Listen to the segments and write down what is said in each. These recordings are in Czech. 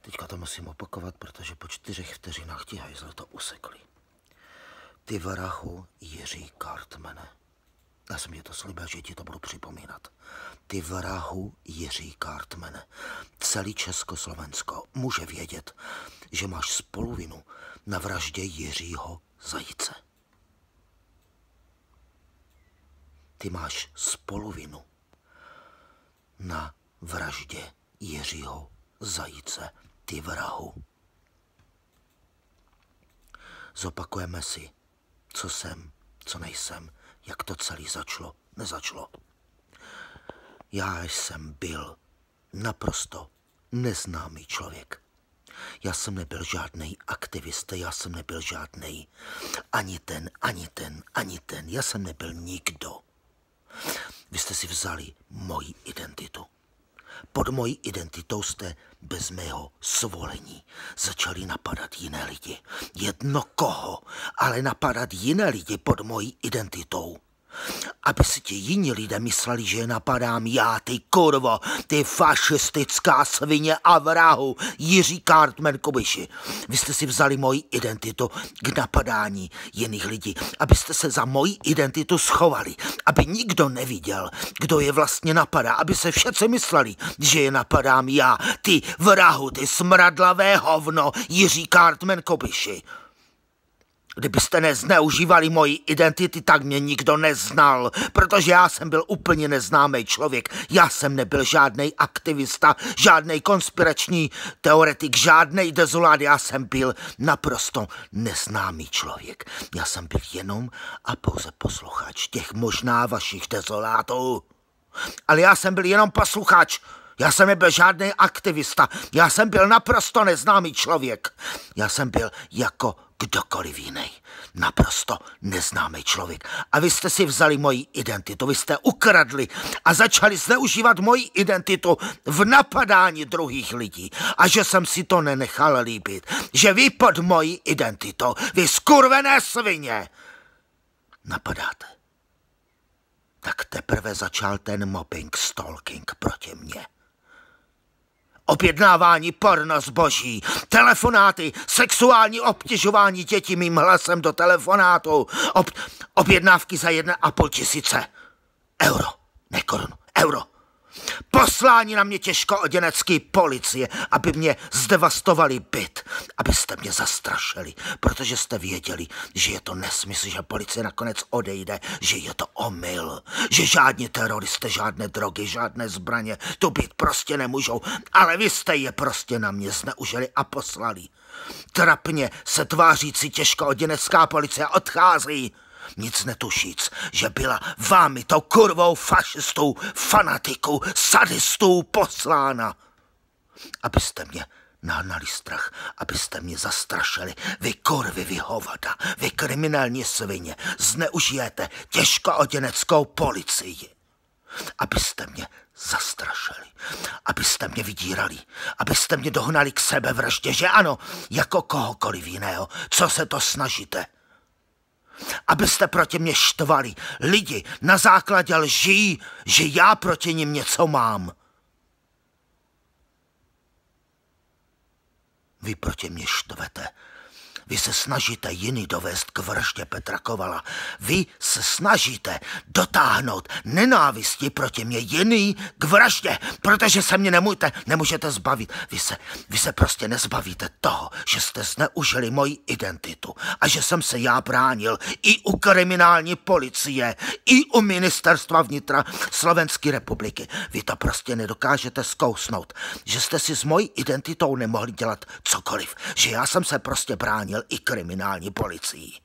Teďka to musím opakovat, protože po 4 vteřinách ti hajzle to usekli. Ty vrahu Jiří Cartmane. Já jsem ti to slíbil, že ti to budu připomínat. Ty vrahu Jiří Cartmane. Celý Československo může vědět, že máš spoluvinu na vraždě Jiřího Zajíce. Ty máš spoluvinu na vraždě Jiřího Zajíce. Ty vrahu. Zopakujeme si, co jsem, co nejsem, jak to celý začalo, nezačalo. Já jsem byl naprosto neznámý člověk. Já jsem nebyl žádnej aktivista, já jsem nebyl žádnej ani ten. Já jsem nebyl nikdo. Vy jste si vzali moji identitu. Pod mojí identitou jste bez mého svolení začali napadat jiné lidi. Jedno koho, ale napadat jiné lidi pod mojí identitou. Aby si ti jiní lidé mysleli, že je napadám já, ty kurvo, ty fašistická svině a vrahu, Jiří Cartman Kubiši. Vy jste si vzali moji identitu k napadání jiných lidí, abyste se za moji identitu schovali, aby nikdo neviděl, kdo je vlastně napadá, aby se všetci mysleli, že je napadám já, ty vrahu, ty smradlavé hovno, Jiří Cartman Kubiši. Kdybyste nezneužívali moji identity, tak mě nikdo neznal, protože já jsem byl úplně neznámý člověk. Já jsem nebyl žádnej aktivista, žádnej konspirační teoretik, žádnej dezolát. Já jsem byl naprosto neznámý člověk. Já jsem byl jenom a pouze posluchač těch možná vašich dezolátů. Ale já jsem byl jenom posluchač. Já jsem nebyl žádný aktivista. Já jsem byl naprosto neznámý člověk. Já jsem byl jako kdokoliv jiný. Naprosto neznámý člověk. A vy jste si vzali moji identitu, vy jste ukradli a začali zneužívat moji identitu v napadání druhých lidí. A že jsem si to nenechal líbit. Že vy pod mojí identitou, vy skurvené svině, napadáte. Tak teprve začal ten mobbing, stalking proti mně. Objednávání porno zboží, telefonáty, sexuální obtěžování dětí mým hlasem do telefonátu, objednávky za 1,5 tisíce euro, ne korun, euro. Poslání na mě těžkooděnecký policie, aby mě zdevastovali byt, abyste mě zastrašili, protože jste věděli, že je to nesmysl, že policie nakonec odejde, že je to omyl, že žádní teroristé, žádné drogy, žádné zbraně tu být prostě nemůžou, ale vy jste je prostě na mě zneužili a poslali. Trapně se tvářící těžkooděnecká policie odchází, nic netušíc, že byla vámi tou kurvou fašistou, fanatikou, sadistou poslána. Abyste mě nahnali strach, abyste mě zastrašili. Vy kurvy, vy hovada, vy kriminální svině, zneužijete těžkooděneckou policii. Abyste mě zastrašili, abyste mě vydírali, abyste mě dohnali k sebevraždě, že ano, jako kohokoliv jiného, co se to snažíte. Abyste proti mě štvali lidi na základě lží, že já proti nim něco mám. Vy proti mě štvete. Vy se snažíte jiný dovést k vraždě Petra Kovala. Vy se snažíte dotáhnout nenávisti proti mě jiný k vraždě, protože se mě nemůžete zbavit. Vy se prostě nezbavíte toho, že jste zneužili moji identitu a že jsem se já bránil i u kriminální policie, i u ministerstva vnitra Slovenské republiky. Vy to prostě nedokážete zkousnout, že jste si s mojí identitou nemohli dělat cokoliv, že já jsem se prostě bránil i kriminální policií.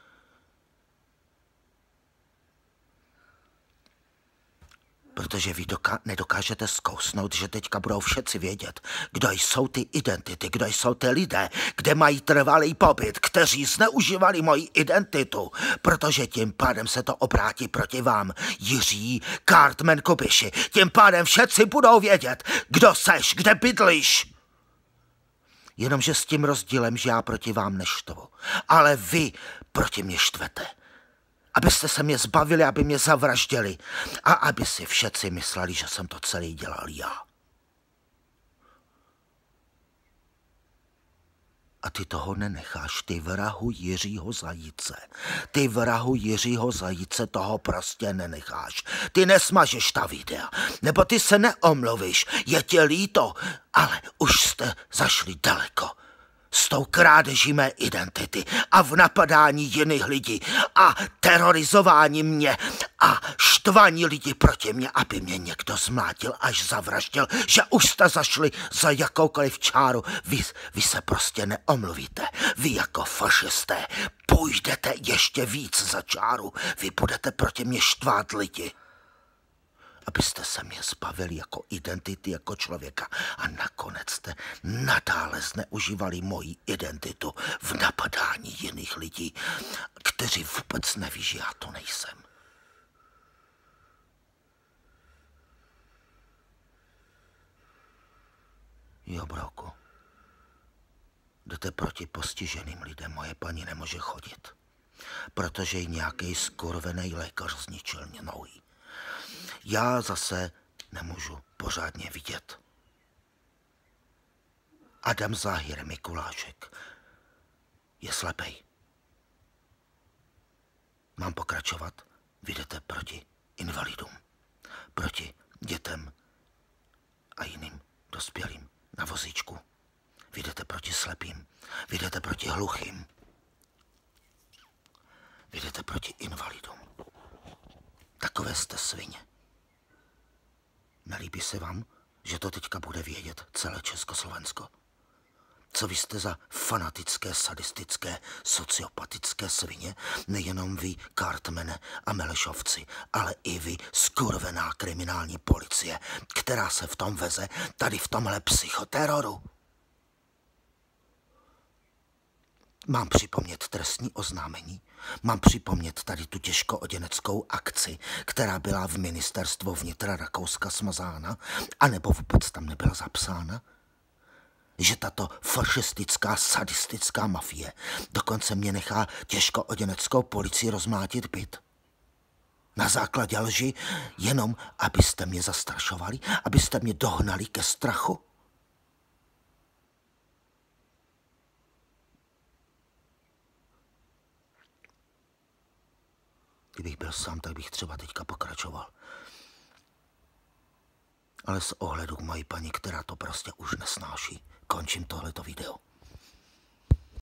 Protože vy nedokážete zkousnout, že teďka budou všetci vědět, kdo jsou ty identity, kdo jsou ty lidé, kde mají trvalý pobyt, kteří zneužívali moji identitu, protože tím pádem se to obrátí proti vám, Jiří Cartman Kubiši. Tím pádem všetci budou vědět, kdo seš, kde bydlíš. Jenomže s tím rozdílem, že já proti vám neštvu, ale vy proti mě štvete. Abyste se mě zbavili, aby mě zavraždili a aby si všetci mysleli, že jsem to celý dělal já. A ty toho nenecháš, ty vrahu Jiřího Zajíce. Ty vrahu Jiřího Zajíce toho prostě nenecháš. Ty nesmažeš ta videa, nebo ty se neomluvíš, je ti líto, ale už jste zašli daleko. S tou krádeží mé identity a v napadání jiných lidí a terorizování mě a štvání lidí proti mě, aby mě někdo zmlátil až zavraždil, že už jste zašli za jakoukoliv čáru. Vy se prostě neomluvíte. Vy jako fašisté půjdete ještě víc za čáru. Vy budete proti mě štvát lidi, abyste se mě zbavili jako identity, jako člověka. A nakonec jste nadále zneužívali moji identitu v napadání jiných lidí, kteří vůbec neví, že já to nejsem. Jo, brouku. Jdete proti postiženým lidem. Moje paní nemůže chodit, protože jí nějaký skurvený lékař zničil nohy. Já zase nemůžu pořádně vidět. Adam Záhir Mikulášek je slepej. Mám pokračovat? Vy jdete proti invalidům, proti dětem a jiným dospělým na vozíčku. Vy jdete proti slepým, vy jdete proti hluchým, vy jdete proti invalidům. Takové jste svině. Nelíbí se vám, že to teďka bude vědět celé Československo? Co vy jste za fanatické, sadistické, sociopatické svině? Nejenom vy, Cartmane a Melešovci, ale i vy, skurvená kriminální policie, která se v tom veze tady v tomhle psychoteroru. Mám připomnět trestní oznámení? Mám připomnět tady tu těžkooděneckou akci, která byla v ministerstvu vnitra Rakouska smazána, anebo vůbec tam nebyla zapsána? Že tato fašistická, sadistická mafie dokonce mě nechá těžkooděneckou policii rozmlátit byt? Na základě lži, jenom abyste mě zastrašovali, abyste mě dohnali ke strachu? Kdybych byl sám, tak bych třeba teďka pokračoval. Ale s ohledu k mojí paní, která to prostě už nesnáší, končím tohleto video.